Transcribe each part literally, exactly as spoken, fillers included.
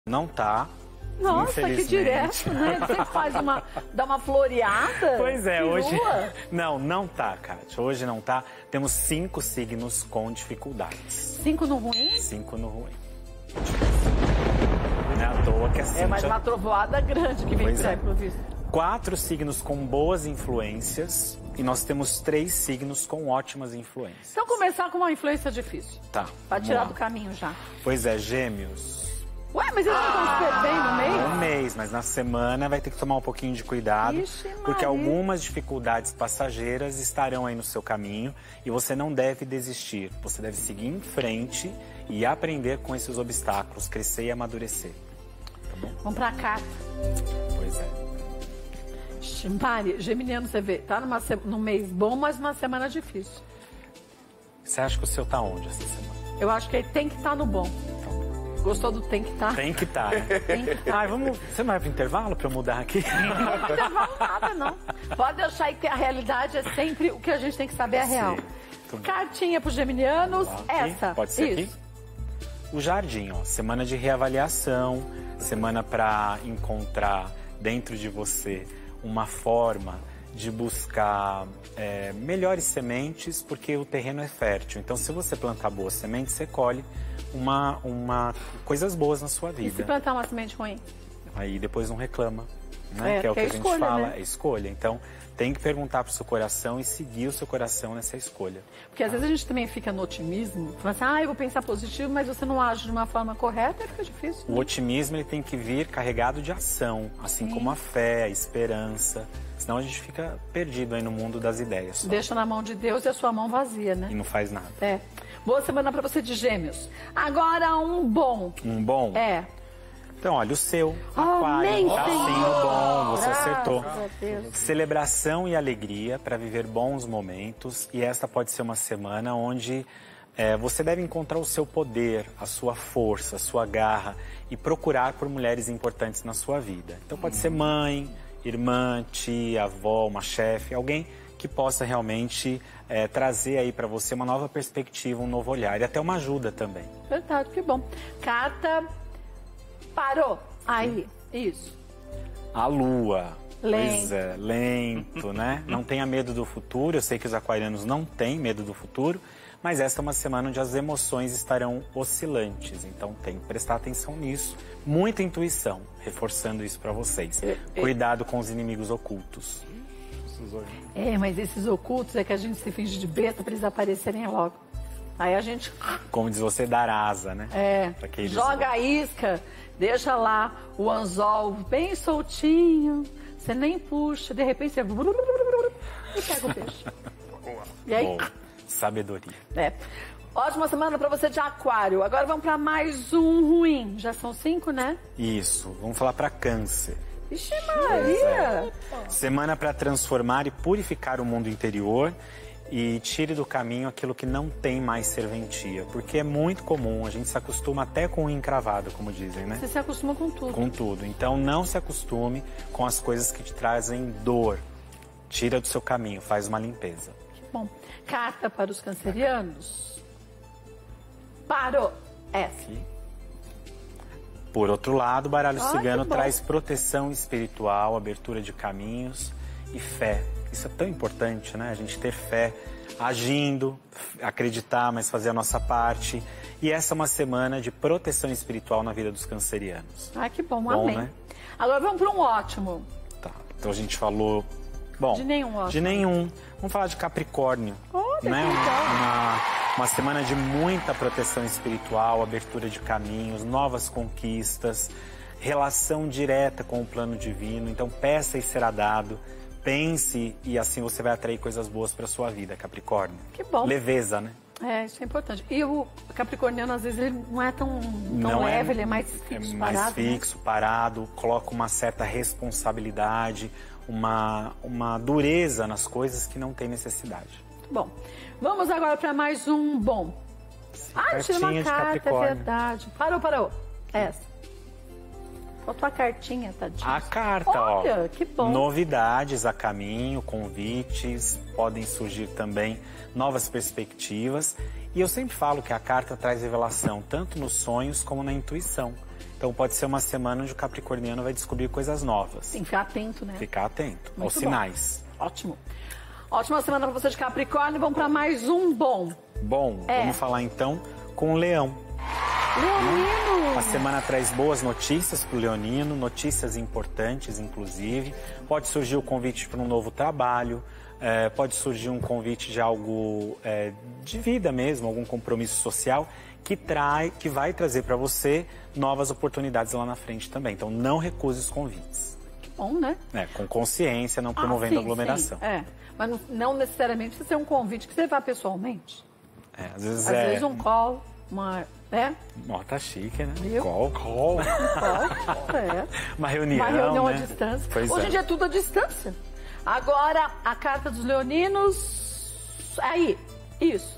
Não tá. Nossa, que direto, né? Você faz uma, dá uma floreada. Pois é, pirua. hoje... Não, não tá, Kátia. Hoje não tá. Temos cinco signos com dificuldades. Cinco no ruim? Cinco no ruim. Não é à toa que a Cíntia... É mais uma trovoada grande que vem Pois por aí, é. pelo visto. Quatro signos com boas influências e nós temos três signos com ótimas influências. Então começar com uma influência difícil. Tá. Pra vamos tirar lá. do caminho já. Pois é, Gêmeos. Ué, mas eles não estão se perdendo no meio? Um mês, mas na semana vai ter que tomar um pouquinho de cuidado, Ixi, porque Maria. algumas dificuldades passageiras estarão aí no seu caminho e você não deve desistir. Você deve seguir em frente e aprender com esses obstáculos, crescer e amadurecer. Tá bom? Vamos pra carta. Pois é. Mari, geminiano, você vê, tá numa, se- num mês bom, mas numa semana difícil. Você acha que o seu tá onde essa semana? Eu acho que ele tem que estar no bom. Gostou do tem que estar? Tem que estar, né? Tem que estar. Ai, vamos... Você não vai pro intervalo pra eu mudar aqui? Não intervalo nada, não. Pode deixar aí que a realidade é sempre o que a gente tem que saber, é a real. Tudo bem. Cartinha pros geminianos, Aqui, essa. Pode ser Isso. aqui? O jardim, ó, semana de reavaliação, semana para encontrar dentro de você uma forma de buscar é, melhores sementes, porque o terreno é fértil. Então, se você plantar boas sementes, você colhe uma, uma, coisas boas na sua E se vida. plantar uma semente ruim? Aí depois não reclama, né? É, que é o que porque a é gente escolha, fala, né? é escolha. Então, tem que perguntar pro seu coração e seguir o seu coração nessa escolha. Porque às vezes a gente também fica no otimismo, falando assim, ah, eu vou pensar positivo, mas você não age de uma forma correta, aí fica difícil. O otimismo ele tem que vir carregado de ação, assim Sim. como a fé, a esperança. Senão a gente fica perdido aí no mundo das ideias. Só. Deixa na mão de Deus e a sua mão vazia, né? E não faz nada. É. Boa semana pra você de gêmeos. Agora um bom. Um bom? É. Então, olha, o seu, Amém, aquário, tá Senhor. sim o bom, você Graças acertou. a Deus. Celebração e alegria para viver bons momentos. E esta pode ser uma semana onde é, você deve encontrar o seu poder, a sua força, a sua garra e procurar por mulheres importantes na sua vida. Então pode ser mãe, irmã, tia, avó, uma chefe, alguém que possa realmente é, trazer aí para você uma nova perspectiva, um novo olhar e até uma ajuda também. Verdade, que bom. Carta parou. Aí, isso. A lua. Lento. Pois é, lento, né? Não tenha medo do futuro. Eu sei que os aquarianos não têm medo do futuro, mas esta é uma semana onde as emoções estarão oscilantes. Então tem que prestar atenção nisso. Muita intuição, reforçando isso para vocês. É, é. Cuidado com os inimigos ocultos. É, mas esses ocultos é que a gente se finge de besta pra eles aparecerem logo. Aí a gente Como diz você, dar asa, né? é, Pra que eles joga vão. a isca, deixa lá o anzol bem soltinho, você nem puxa, de repente você e pega o peixe. E aí, Bom, sabedoria. é. Ótima semana pra você de aquário. Agora vamos pra mais um ruim. Já são cinco, né? Isso, vamos falar para câncer. Ixi, Maria! Semana para transformar e purificar o mundo interior e tire do caminho aquilo que não tem mais serventia. Porque é muito comum, a gente se acostuma até com o encravado, como dizem, né? Você se acostuma com tudo. Com tudo. Então não se acostume com as coisas que te trazem dor. Tira do seu caminho, faz uma limpeza. Bom, carta para os cancerianos. Parou. Essa. Aqui. Por outro lado, o baralho Ai, cigano que bom. traz proteção espiritual, abertura de caminhos e fé. Isso é tão importante, né? A gente ter fé, agindo, acreditar, mas fazer a nossa parte. E essa é uma semana de proteção espiritual na vida dos cancerianos. Ai, que bom, Bom, amém. né? Agora vamos para um ótimo. Tá. Então a gente falou... Bom, De nenhum ótimo. De nenhum. Vamos falar de Capricórnio. Olha, né? que legal. Uma, uma semana de muita proteção espiritual, abertura de caminhos, novas conquistas, relação direta com o plano divino. Então peça e será dado. Pense e assim você vai atrair coisas boas para sua vida, Capricórnio. Que bom. Leveza, né? É, isso é importante. E o capricorniano, às vezes, ele não é tão, tão Não é- leve, ele é mais fixo, É mais parado, né? fixo, parado, coloca uma certa responsabilidade, uma, uma dureza nas coisas que não tem necessidade. Bom, vamos agora para mais um bom. Ah, tira uma Cartinha de carta, é Capricórnio. verdade. Parou, parou. Essa. Faltou a cartinha, tadinho. A carta, ó. Olha, que bom. Novidades a caminho, convites, podem surgir também novas perspectivas. E eu sempre falo que a carta traz revelação, tanto nos sonhos como na intuição. Então pode ser uma semana onde o capricorniano vai descobrir coisas novas. Tem que ficar atento, né? Ficar atento Muito aos sinais. Bom. Ótimo. Ótima semana para você de Capricórnio. Vamos para mais um bom. Bom, é. Vamos falar então com o Leão. Leonino! A semana traz boas notícias para o leonino, notícias importantes, inclusive. Pode surgir o convite para um novo trabalho, é, pode surgir um convite de algo é, de vida mesmo, algum compromisso social que, trai, que vai trazer para você novas oportunidades lá na frente também. Então, não recuse os convites. Que bom, né? É, com consciência, não promovendo ah, sim, aglomeração. Sim, é. Mas não, não necessariamente precisa ser um convite que você vá pessoalmente. É, às vezes às é... vezes um call, uma... É? Ó, tá chique, né? Viu? Call. Call. Call. É. Uma reunião, Uma reunião né? à distância. Pois Hoje é. em dia é tudo à distância. Agora, a carta dos leoninos... Aí, isso.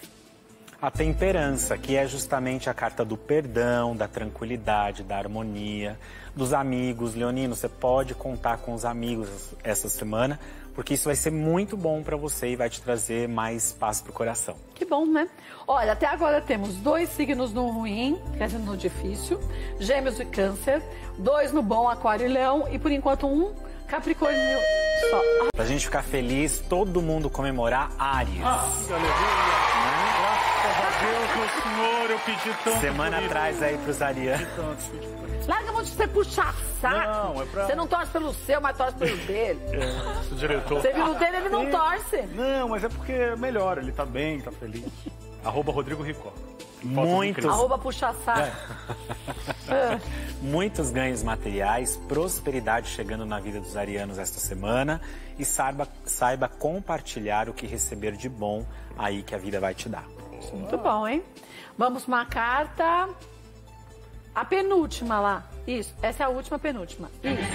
A temperança, que é justamente a carta do perdão, da tranquilidade, da harmonia, dos amigos. Leonino, você pode contar com os amigos essa semana, porque isso vai ser muito bom para você e vai te trazer mais paz pro coração. Que bom, né? Olha, até agora temos dois signos no ruim, quer dizer, no difícil, Gêmeos e Câncer, dois no bom, Aquário e Leão, e por enquanto um Capricórnio só. Pra gente ficar feliz, todo mundo comemorar Áries. Ah, que alegria! Graças a Deus, meu senhor, eu pedi tanto. Semana atrás aí pros arianos. Larga a mão de você puxar saco. Não, é pra... Você não torce pelo seu, mas torce pelo dele. É, esse diretor. Você viu o dele, ele não Sim. torce. Não, mas é porque é melhor, ele tá bem, tá feliz. Arroba Rodrigo Ricó. Muitos, Arroba puxar saco. É. Muitos ganhos materiais, prosperidade chegando na vida dos arianos esta semana e saiba, saiba compartilhar o que receber de bom aí que a vida vai te dar. Muito bom, hein? Vamos uma carta... A penúltima lá. Isso. Essa é a última penúltima. Isso.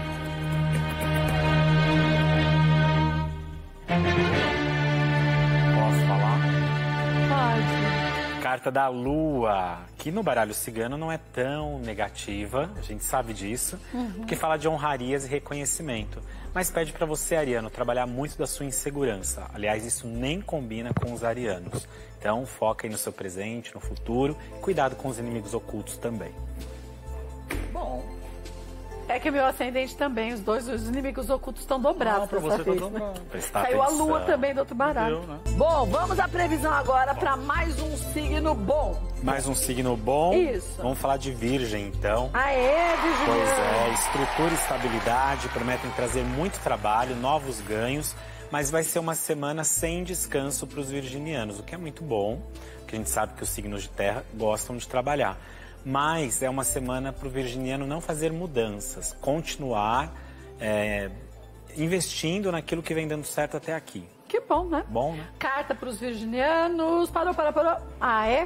Posso falar? Pode. Carta da Lua, que no baralho cigano não é tão negativa, a gente sabe disso, uhum. porque fala de honrarias e reconhecimento. Mas pede para você, ariano, trabalhar muito da sua insegurança. Aliás, isso nem combina com os arianos. Então, foca aí no seu presente, no futuro. Cuidado com os inimigos ocultos também. Bom. É que meu ascendente também, os dois os inimigos ocultos estão dobrados. Não, pra dessa você vez, tá né? dobrado. Saiu a lua também do outro baralho. Deu, né? Bom, vamos à previsão agora para mais um signo bom. Mais um signo bom. Isso. Vamos falar de Virgem, então. Aê, Virgem. Pois é, estrutura e estabilidade prometem trazer muito trabalho, novos ganhos, mas vai ser uma semana sem descanso para os virginianos, o que é muito bom, porque a gente sabe que os signos de terra gostam de trabalhar. Mas é uma semana para o virginiano não fazer mudanças, continuar é, investindo naquilo que vem dando certo até aqui. Que bom, né? Bom, né? Carta para os virginianos. Parou, parou, parou. Ah, é?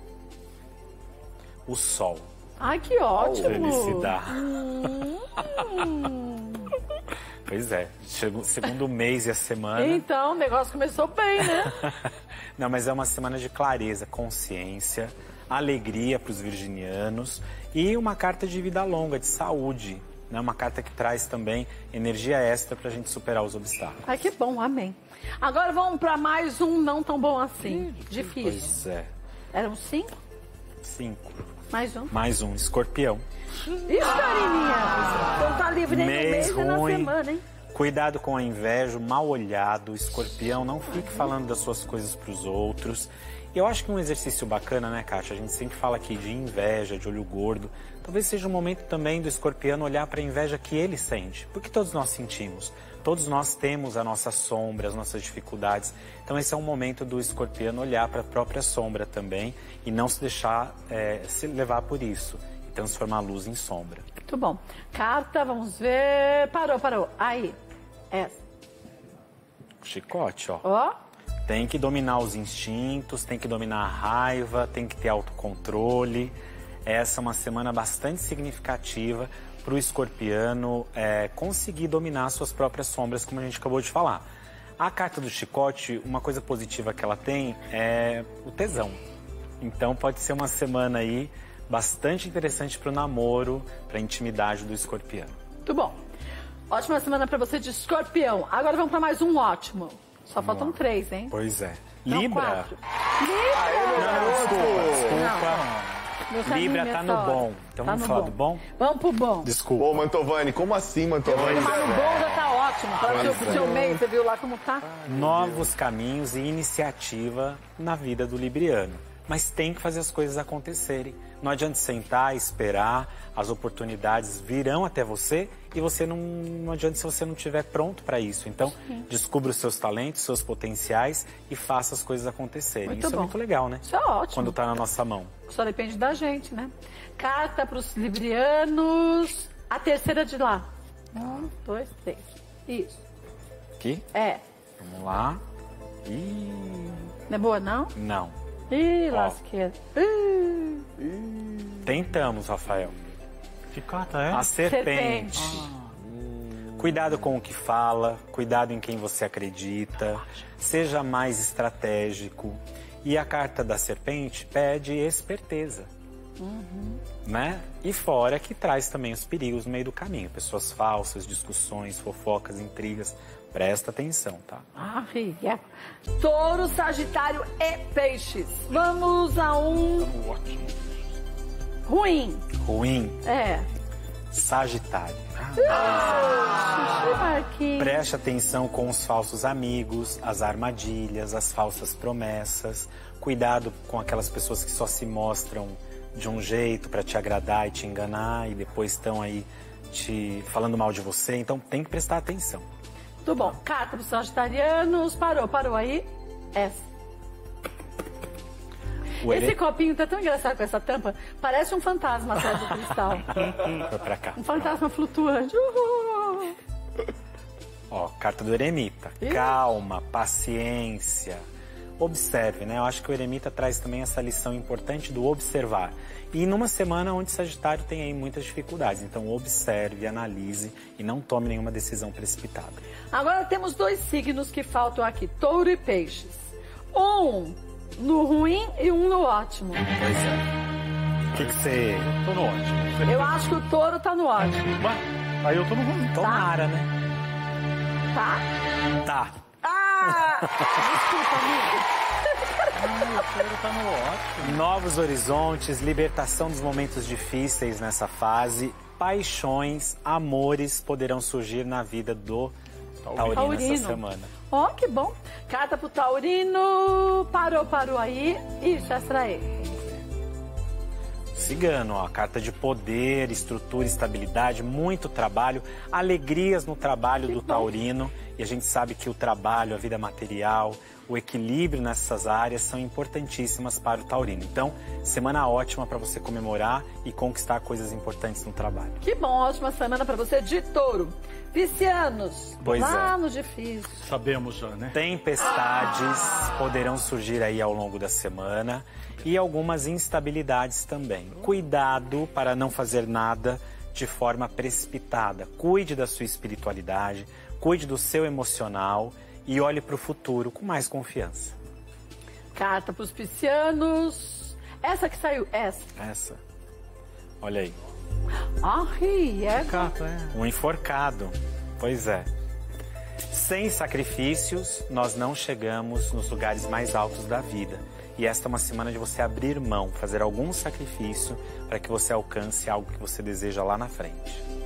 O Sol. Ai, que ótimo. Felicidade. Hum. Pois é, chegou, segundo mês e a semana. Então, o negócio começou bem, né? Não, mas é uma semana de clareza, consciência, alegria para os virginianos e uma carta de vida longa, de saúde, né? Uma carta que traz também energia extra para a gente superar os obstáculos. Ai, que bom, amém. Agora vamos para mais um não tão bom assim, difícil. Pois é. Eram cinco? Cinco. Mais um? Mais um, Escorpião. Isso, Darininha! Então tá livre nem no mês e na semana, hein? Cuidado com a inveja, o mal olhado, Escorpião, não fique falando das suas coisas para os outros. E eu acho que um exercício bacana, né, Kátia? A gente sempre fala aqui de inveja, de olho gordo. Talvez seja um momento também do escorpiano olhar para a inveja que ele sente. Porque todos nós sentimos. Todos nós temos a nossa sombra, as nossas dificuldades. Então esse é um momento do escorpiano olhar para a própria sombra também e não se deixar é, se levar por isso. E transformar a luz em sombra. Muito bom. Carta, vamos ver. Parou, parou. Aí. Essa. Chicote, ó. Ó. Tem que dominar os instintos, tem que dominar a raiva, tem que ter autocontrole. Essa é uma semana bastante significativa para o escorpiano é, conseguir dominar suas próprias sombras, como a gente acabou de falar. A carta do chicote, uma coisa positiva que ela tem é o tesão. Então pode ser uma semana aí bastante interessante para o namoro, para a intimidade do escorpiano. Muito bom. Ótima semana para você de escorpião. Agora vamos para mais um ótimo. Só Vamos faltam lá. três, hein? Pois é. Não, Libra. quatro. Libra! Não, desculpa, desculpa. Libra tá no bom. Então tá vamos falar bom. do bom? Vamos pro bom. Desculpa. Ô, Mantovani, como assim, Mantovani? Mas no bom já tá ótimo. Fala pro seu, seu meio, você viu lá como tá? Novos caminhos e iniciativa na vida do libriano. Mas tem que fazer as coisas acontecerem. Não adianta sentar, esperar, as oportunidades virão até você e você não, não adianta se você não estiver pronto para isso. Então, Sim. descubra os seus talentos, seus potenciais e faça as coisas acontecerem. Muito isso bom. é muito legal, né? Isso é ótimo. Quando tá na nossa mão. Só depende da gente, né? Carta para os librianos. A terceira de lá. Um, dois, três. Isso. Aqui? É. Vamos lá. Ih... Não é boa, não? Não. Ih, Ó. lasqueira. Ih. Tentamos, Rafael. Que carta é? A serpente. Serpente. Cuidado com o que fala, cuidado em quem você acredita, seja mais estratégico. E a carta da serpente pede esperteza, Uhum. né? E fora que traz também os perigos no meio do caminho. Pessoas falsas, discussões, fofocas, intrigas. Presta atenção, tá? Ah, é. Touro, Sagitário e Peixes. Vamos a um Ótimo. ruim. Ruim, É. Sagitário. Xixi, Marquinhos. Preste atenção com os falsos amigos, as armadilhas, as falsas promessas. Cuidado com aquelas pessoas que só se mostram de um jeito para te agradar e te enganar e depois estão aí te falando mal de você. Então tem que prestar atenção. Tudo bom. Carta dos Sagitarianos. Parou, parou aí. Essa. O Esse Ere... copinho tá tão engraçado com essa tampa. Parece um fantasma atrás do cristal. Foi pra cá. Um fantasma flutuante. Uhul. Ó, carta do eremita. Ih. Calma, paciência. Observe, né? Eu acho que o eremita traz também essa lição importante do observar. E numa semana onde Sagitário tem aí muitas dificuldades. Então observe, analise e não tome nenhuma decisão precipitada. Agora temos dois signos que faltam aqui. Touro e Peixes. Um no ruim e um no ótimo. Pois é. O que que você... Tô no ótimo. Eu acho que o touro tá no ótimo. Ué, aí eu tô no ruim. Tomara, né? Tá? Tá. Ah! Desculpa, amigo. Ah, o Pedro tá no ótimo. Novos horizontes, libertação dos momentos difíceis nessa fase, paixões, amores poderão surgir na vida do Taurino, Taurino. essa semana. Ó, que bom. Carta pro Taurino. Parou, parou aí. Isso, essa aí. Cigano, ó, carta de poder, estrutura, estabilidade, muito trabalho, alegrias no trabalho Que do bom. Taurino. E a gente sabe que o trabalho, a vida material, o equilíbrio nessas áreas são importantíssimas para o Taurino. Então, semana ótima para você comemorar e conquistar coisas importantes no trabalho. Que bom, ótima semana pra você de touro. Piscianos. Pois lá é. no difícil. Sabemos já, né? Tempestades poderão surgir aí ao longo da semana e algumas instabilidades também. Cuidado para não fazer nada de forma precipitada. Cuide da sua espiritualidade, cuide do seu emocional e olhe para o futuro com mais confiança. Carta pros piscianos. Essa que saiu, essa. Essa. Olha aí. Ai, é. Que carta é? Um enforcado. Pois é. Sem sacrifícios, nós não chegamos nos lugares mais altos da vida. E esta é uma semana de você abrir mão, fazer algum sacrifício para que você alcance algo que você deseja lá na frente.